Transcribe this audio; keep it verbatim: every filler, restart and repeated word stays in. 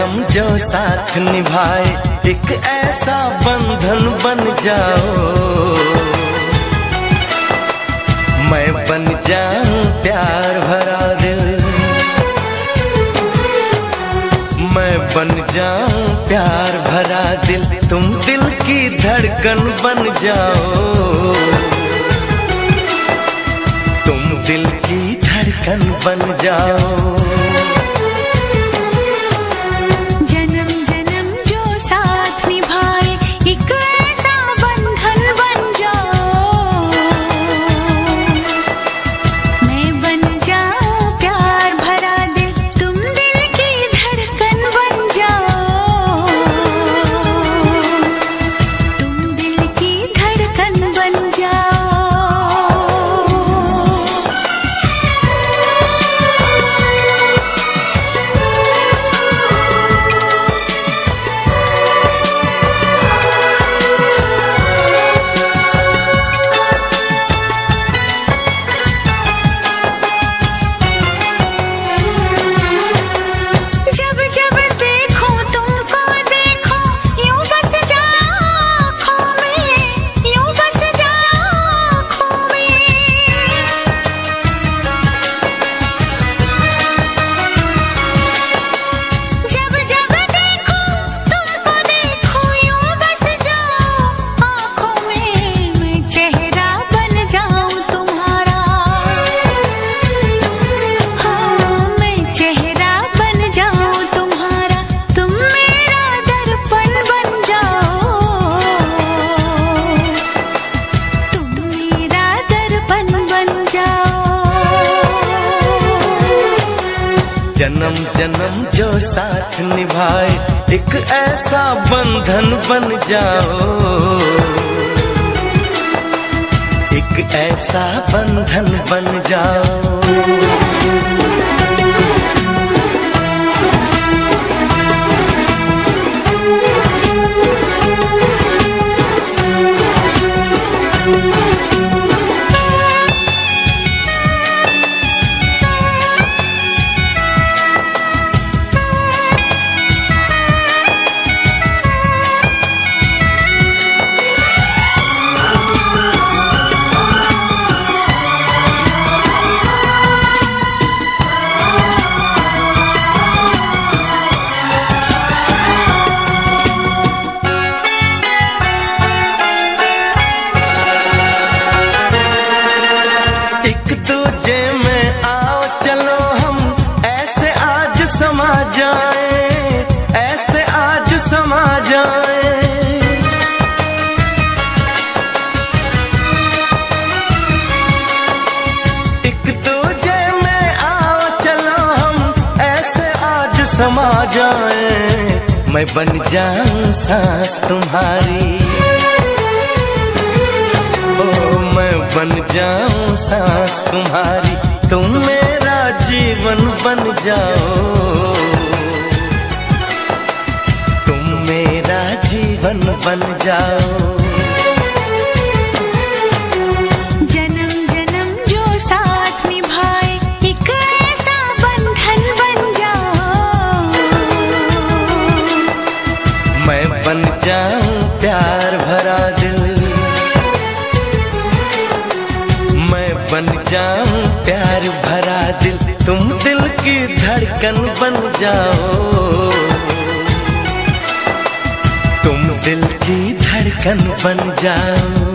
जन्म जो साथ निभाए, एक ऐसा बंधन बन जाओ। मैं बन जाऊं प्यार भरा दिल, मैं बन जाऊं प्यार भरा दिल, तुम दिल की धड़कन बन जाओ। तुम दिल की धड़कन बन जाओ। जन्म जन्म जो साथ निभाए, एक ऐसा बंधन बन जाओ। एक ऐसा बंधन बन जाओ। समा जाए, मैं बन जाऊं सांस तुम्हारी। ओ मैं बन जाऊं सांस तुम्हारी, तुम मेरा जीवन बन जाओ। तुम मेरा जीवन बन जाओ। बन जाऊं प्यार भरा दिल, मैं बन जाऊं प्यार भरा दिल, तुम दिल की धड़कन बन जाओ। तुम दिल की धड़कन बन जाओ।